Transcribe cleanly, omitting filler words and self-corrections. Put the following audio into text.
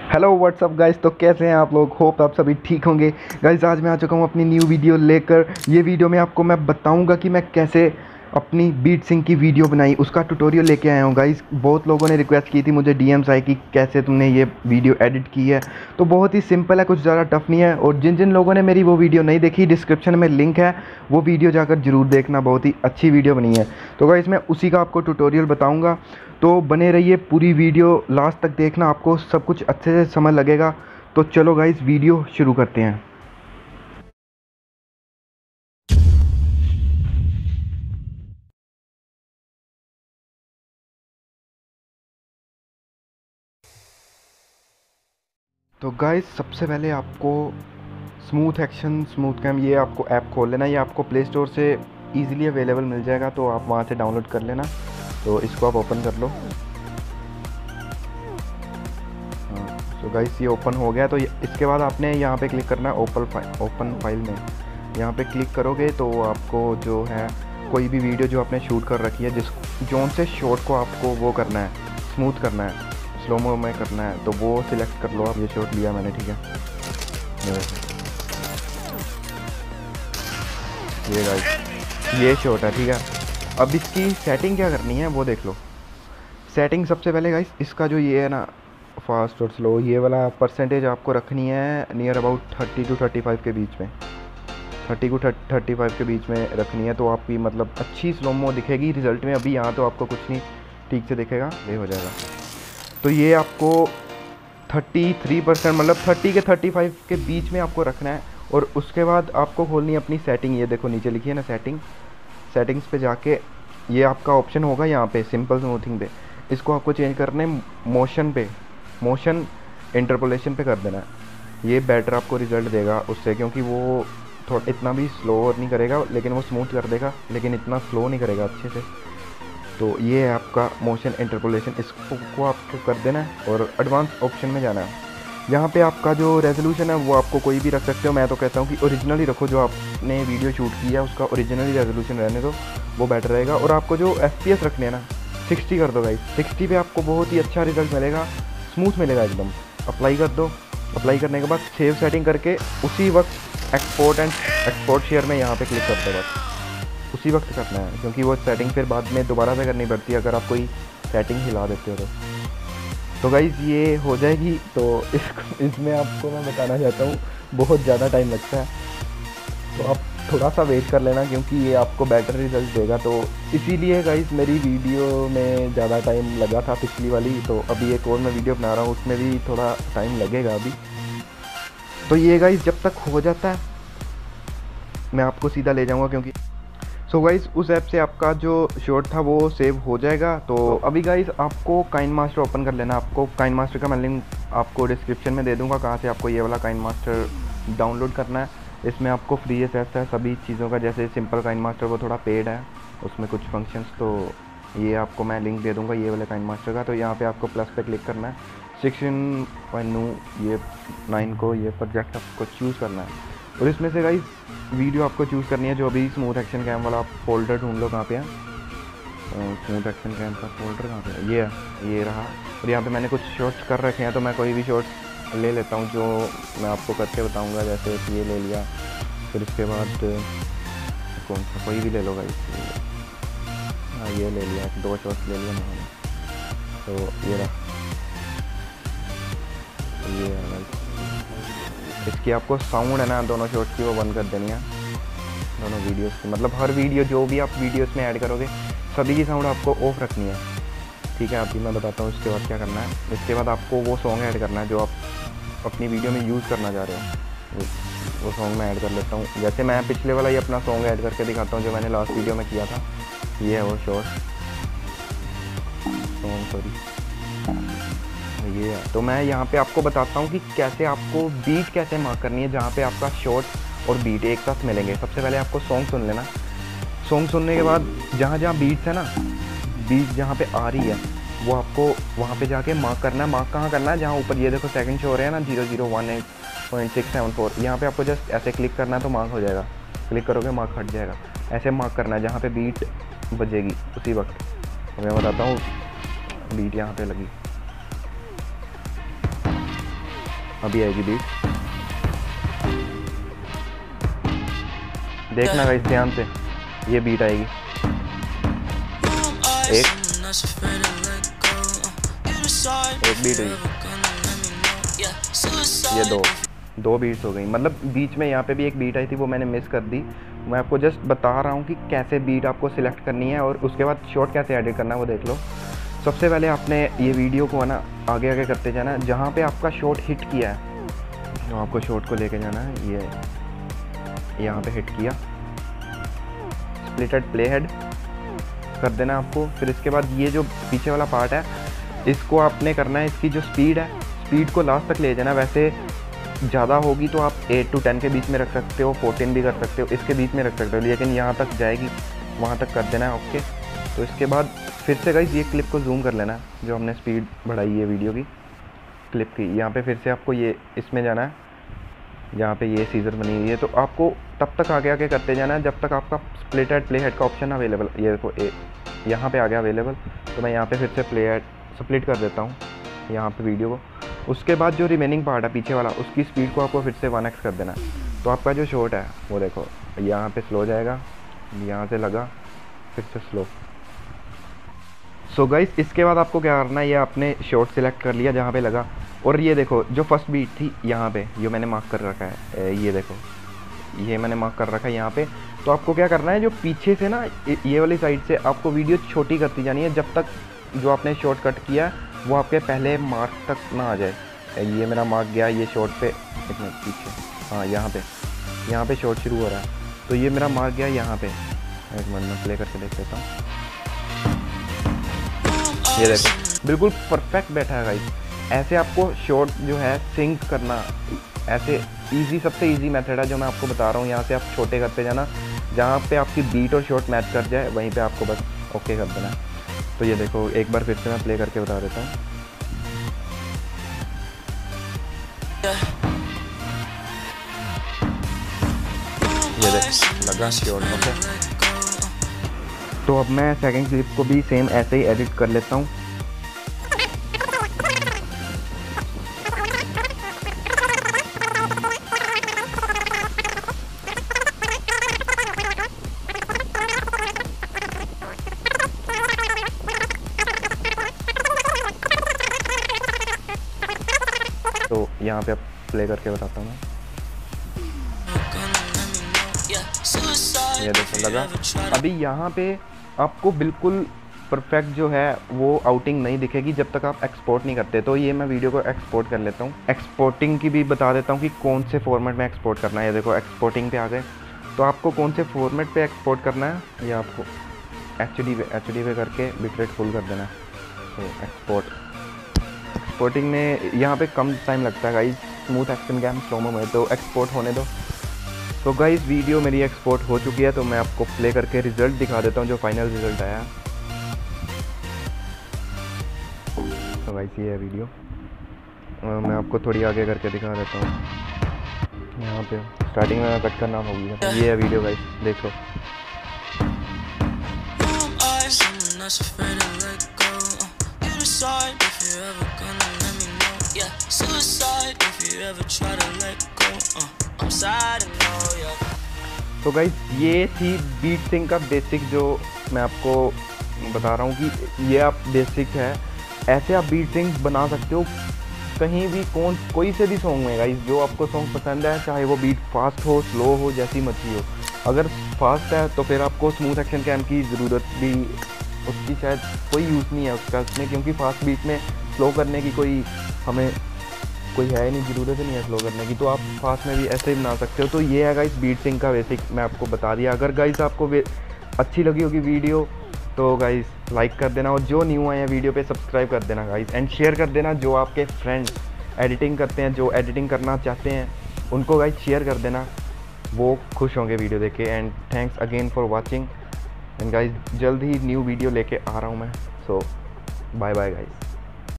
Hello what's up guys. तो कैसे हैं आप लोग? होप आप सभी ठीक होंगे। गाइस आज मैं आ चुका हूँ अपनी न्यू वीडियो लेकर। ये वीडियो में आपको मैं बताऊंगा कि मैं कैसे अपनी बीट सिंक की वीडियो बनाई, उसका ट्यूटोरियल लेके आया हूँ। गाइस बहुत लोगों ने रिक्वेस्ट की थी, मुझे डीएम्स आई कि कैसे तुमने ये वीडियो एडिट की है। तो बहुत ही सिंपल है, कुछ ज़्यादा टफ नहीं है। और जिन जिन लोगों ने मेरी वो वीडियो नहीं देखी, डिस्क्रिप्शन में लिंक है, वो वीडियो जाकर ज़रूर देखना, बहुत ही अच्छी वीडियो बनी है। तो गाइस मैं उसी का आपको ट्यूटोरियल बताऊँगा, तो बने रहिए, पूरी वीडियो लास्ट तक देखना, आपको सब कुछ अच्छे से समझ लगेगा। तो चलो गाइस वीडियो शुरू करते हैं। तो गाइस सबसे पहले आपको स्मूथ एक्शन स्मूथ कैम, ये आपको ऐप खोल लेना। ये आपको प्ले स्टोर से इजीली अवेलेबल मिल जाएगा, तो आप वहाँ से डाउनलोड कर लेना। तो इसको आप ओपन कर लो। हाँ, तो गाइस ये ओपन हो गया। तो इसके बाद आपने यहाँ पे क्लिक करना है ओपन फाइल में। यहाँ पे क्लिक करोगे तो आपको जो है कोई भी वीडियो जो आपने शूट कर रखी है, जिस जोन से शॉट को आपको वो करना है, स्मूथ करना है, स्लोमो में करना है, तो वो सिलेक्ट कर लो आप। ये शॉट लिया मैंने, ठीक है। ये गाइस ये शॉट है, ठीक है। अब इसकी सेटिंग क्या करनी है वो देख लो। सेटिंग सबसे पहले गाइस इसका जो ये है ना, फास्ट और स्लो, ये वाला परसेंटेज आपको रखनी है नियर अबाउट 30 to 35 के बीच में। 30 को 35 के बीच में रखनी है, तो आपकी मतलब अच्छी स्लोमो दिखेगी रिजल्ट में। अभी यहाँ तो आपको कुछ नहीं ठीक से दिखेगा, ये हो जाएगा। तो ये आपको 33% मतलब 30 के 35 के बीच में आपको रखना है। और उसके बाद आपको खोलनी है अपनी सेटिंग। ये देखो नीचे लिखी है ना सेटिंग्स पे जाके ये आपका ऑप्शन होगा यहाँ पे सिंपल स्मूथिंग पे। इसको आपको चेंज करना है मोशन इंटरपोलेशन पे कर देना है। ये बेटर आपको रिजल्ट देगा उससे, क्योंकि वो थोड़ा इतना भी स्लो नहीं करेगा, लेकिन वो स्मूथ कर देगा, लेकिन इतना स्लो नहीं करेगा अच्छे से। तो ये है आपका मोशन इंटरपोलेशन, इसको आपको कर देना है और एडवांस ऑप्शन में जाना है। यहाँ पे आपका जो रेजोल्यूशन है वो आपको कोई भी रख सकते हो। मैं तो कहता हूँ कि ओरिजिनल ही रखो, जो आपने वीडियो शूट किया उसका ओरिजिनल ही रेजोल्यूशन रहने दो, वो बेटर रहेगा। और आपको जो FPS रखने हैं ना, 60 कर दो गाइस। 60 पे आपको बहुत ही अच्छा रिजल्ट मिलेगा, स्मूथ मिलेगा एकदम। अप्लाई कर दो। अप्लाई करने के बाद सेव सेटिंग करके उसी वक्त एक्सपोर्ट शेयर में यहाँ पे क्लिक कर दो। बस उसी वक्त करना है, क्योंकि वो सेटिंग फिर बाद में दोबारा से करनी पड़ती है अगर आप कोई सेटिंग हिला देते हो तो गाइज़ ये हो जाएगी। तो इसमें आपको मैं बताना चाहता हूँ बहुत ज़्यादा टाइम लगता है, तो आप थोड़ा सा वेट कर लेना, क्योंकि ये आपको बेटर रिजल्ट देगा। तो इसीलिए गाइज़ मेरी वीडियो में ज़्यादा टाइम लगा था पिछली वाली, तो अभी एक और मैं वीडियो बना रहा हूँ, उसमें भी थोड़ा टाइम लगेगा अभी। तो ये गाइज़ जब तक हो जाता है मैं आपको सीधा ले जाऊँगा, क्योंकि सो गाइस उस ऐप से आपका जो शॉट था वो सेव हो जाएगा। तो अभी गाइस आपको काइन मास्टर ओपन कर लेना। आपको काइन मास्टर का मैं लिंक आपको डिस्क्रिप्शन में दे दूंगा, कहाँ से आपको ये वाला काइन मास्टर डाउनलोड करना है। इसमें आपको फ्री एक्सेस है सभी चीज़ों का, जैसे सिंपल काइन मास्टर वो थोड़ा पेड है, उसमें कुछ फंक्शंस। तो ये आपको मैं लिंक दे दूँगा ये वाले काइन मास्टर का। तो यहाँ पर आपको प्लस पे क्लिक करना है, 16.9 ये 9 को ये प्रोजेक्ट आपको चूज़ करना है। और इसमें से गाइस वीडियो आपको चूज़ करनी है जो अभी स्मूथ एक्शन कैम वाला। आप फोल्डर ढूंढ लो कहाँ पे है, स्मूथ एक्शन कैम का फोल्डर कहाँ पे है, ये रहा। और यहाँ पे मैंने कुछ शॉट्स कर रखे हैं, तो मैं कोई भी शॉट्स ले लेता हूँ जो मैं आपको करके बताऊँगा। जैसे ये ले लिया, फिर इसके बाद कौन सा कोई भी ले लो गाइस। हाँ ये ले लिया, 2 शॉट्स ले लिया मैंने। तो ये रहा, ये है गाइस। इसकी आपको साउंड है ना दोनों शॉट्स की वो बंद कर देनी है, दोनों वीडियोस की। मतलब हर वीडियो जो भी आप वीडियोस में ऐड करोगे सभी की साउंड आपको ऑफ रखनी है, ठीक है। अभी मैं बताता हूँ इसके बाद क्या करना है। इसके बाद आपको वो सॉन्ग ऐड करना है जो आप अपनी वीडियो में यूज़ करना चाह रहे हो। वो सॉन्ग मैं ऐड कर लेता हूँ। जैसे मैं पिछले वाला ही अपना सॉन्ग ऐड करके दिखाता हूँ जो मैंने लास्ट वीडियो में किया था। ये है वो शॉर्ट सॉन्ग, सॉरी ये है। तो मैं यहाँ पे आपको बताता हूँ कि कैसे आपको बीट कैसे मार्क करनी है, जहाँ पे आपका शॉर्ट और बीट एक साथ मिलेंगे। सबसे पहले आपको सॉन्ग सुन लेना। सॉन्ग सुनने के बाद जहाँ जहाँ बीट्स है ना, बीट जहाँ पे आ रही है वो आपको वहाँ पे जाके मार्क करना है। मार्क कहाँ करना है, जहाँ ऊपर ये देखो सेकंड शो हो रहे हैं ना 0018.674, यहाँ पे आपको जस्ट ऐसे क्लिक करना है तो मार्क हो जाएगा। क्लिक करोगे मार्क हट जाएगा। ऐसे मार्क करना है जहाँ पे बीट बजेगी उसी वक्त। तो मैं बताता हूँ, बीट यहाँ पे लगी, अभी आएगी बीट, देखना गाइस ध्यान से, ये बीट आएगी। एक बीट हुई, ये दो बीट्स हो गई। मतलब बीच में यहाँ पे भी एक बीट आई थी, वो मैंने मिस कर दी। मैं आपको जस्ट बता रहा हूँ कि कैसे बीट आपको सिलेक्ट करनी है और उसके बाद शॉट कैसे एडिट करना है वो देख लो। सबसे पहले आपने ये वीडियो को है ना आगे आगे करते जाना है, जहाँ पे आपका शॉट हिट किया है, जो आपको शॉट को लेके जाना है, ये यहाँ पे हिट किया, स्प्लिटेड प्ले हेड कर देना आपको। फिर इसके बाद ये जो पीछे वाला पार्ट है, इसको आपने करना है, इसकी जो स्पीड है, स्पीड को लास्ट तक ले जाना। वैसे ज़्यादा होगी तो आप 8 to 10 के बीच में रख सकते हो, 14 भी कर सकते हो, इसके बीच में रख सकते हो, लेकिन यहाँ तक जाएगी, वहाँ तक कर देना है। ओके, तो इसके बाद फिर से गाइस ये क्लिप को जूम कर लेना है, जो हमने स्पीड बढ़ाई है वीडियो की क्लिप की। यहाँ पे फिर से आपको ये इसमें जाना है, यहाँ पे ये सीजर बनी हुई है, तो आपको तब तक आगे आगे करते जाना है जब तक आपका स्प्लिटेड प्ले हेड का ऑप्शन अवेलेबल, ये देखो यहाँ पे आ गया अवेलेबल। तो मैं यहाँ पे फिर से प्ले हेड स्प्लिट कर देता हूँ यहाँ पे वीडियो को। उसके बाद जो रिमेनिंग पार्ट है पीछे वाला, उसकी स्पीड को आपको फिर से 1x कर देना है। तो आपका जो शॉट है वो देखो यहाँ पे स्लो जाएगा, यहाँ से लगा फिर से स्लो। सो गाइस इसके बाद आपको क्या करना है, ये आपने शॉट सिलेक्ट कर लिया जहाँ पे लगा, और ये देखो जो फर्स्ट बीट थी यहाँ पे, ये मैंने मार्क कर रखा है, ये देखो ये मैंने मार्क कर रखा है यहाँ पे। तो आपको क्या करना है, जो पीछे से ना ये वाली साइड से आपको वीडियो छोटी करती जानी है, जब तक जो आपने शॉट कट किया वो आपके पहले मार्क तक ना आ जाए। ये मेरा मार्क गया ये शॉट पे, एक मिनट पीछे, हाँ यहाँ पे शॉट शुरू हो रहा है, तो ये मेरा मार्क गया यहाँ पे। एक मिनट में प्ले करके देख लेता हूँ, ये देखो बिल्कुल परफेक्ट बैठा है गाइस। ऐसे आपको शॉट जो है सिंक करना, ऐसे इजी, सबसे इजी मेथड है जो मैं आपको बता रहा हूँ। यहाँ से आप छोटे करते जाना, जहाँ पे आपकी बीट और शॉट मैच कर जाए वहीं पे आपको बस ओके कर देना है। तो ये देखो एक बार फिर से मैं प्ले करके बता देता हूँ, ये देखो लगा शॉट। ओके, तो अब मैं सेकंड क्लिप को भी सेम ऐसे ही एडिट कर लेता हूँ। तो यहाँ पे अब प्ले करके बताता हूँ मैं, ये देखो लगा। अभी यहाँ पे आपको बिल्कुल परफेक्ट जो है वो आउटिंग नहीं दिखेगी जब तक आप एक्सपोर्ट नहीं करते। तो ये मैं वीडियो को एक्सपोर्ट कर लेता हूँ, एक्सपोर्टिंग की भी बता देता हूँ कि कौन से फॉर्मेट में एक्सपोर्ट करना है। ये देखो एक्सपोर्टिंग पे आ गए, तो आपको कौन से फॉर्मेट पे एक्सपोर्ट करना है, ये आपको एच डी पे करके बिटरेट फुल कर देना है। तो एक्सपोर्टिंग में यहाँ पे कम टाइम लगता है guys, smooth action cam slomo में, तो एक्सपोर्ट होने दो। तो गाइस वीडियो मेरी एक्सपोर्ट हो चुकी है, तो मैं आपको प्ले करके रिज़ल्ट दिखा देता हूँ, जो फाइनल रिज़ल्ट आया। तो गाइस ये है वीडियो, मैं आपको थोड़ी आगे करके दिखा देता हूँ। यहाँ पे स्टार्टिंग में कट करना होगा, ये है वीडियो गाइस देखो। तो गाइस ये थी बीट सिंक का बेसिक, जो मैं आपको बता रहा हूँ कि ये आप बेसिक है, ऐसे आप बीट सिंक बना सकते हो कहीं भी, कोई से भी सॉन्ग में गाइस, जो आपको सॉन्ग पसंद है, चाहे वो बीट फास्ट हो स्लो हो जैसी मर्जी हो। अगर फास्ट है तो फिर आपको स्मूथ एक्शन कैम की ज़रूरत भी, उसकी शायद कोई यूज़ नहीं है उसका उसमें, क्योंकि फास्ट बीट में स्लो करने की हमें कोई है नहीं, ज़रूरत नहीं है स्लो करने की, तो आप फास्ट में भी ऐसे ही बना सकते हो। तो ये है गाइस बीट सिंक का बेसिक, मैं आपको बता दिया। अगर गाइस आपको अच्छी लगी होगी वीडियो तो गाइस लाइक कर देना, और जो न्यू आए हैं वीडियो पे सब्सक्राइब कर देना गाइस, एंड शेयर कर देना। जो आपके फ्रेंड्स एडिटिंग करते हैं, जो एडिटिंग करना चाहते हैं, उनको गाइस शेयर कर देना, वो खुश होंगे वीडियो देख के। And thanks again for watching, and guys जल्द ही न्यू वीडियो लेके आ रहा हूँ मैं। So bye bye guys.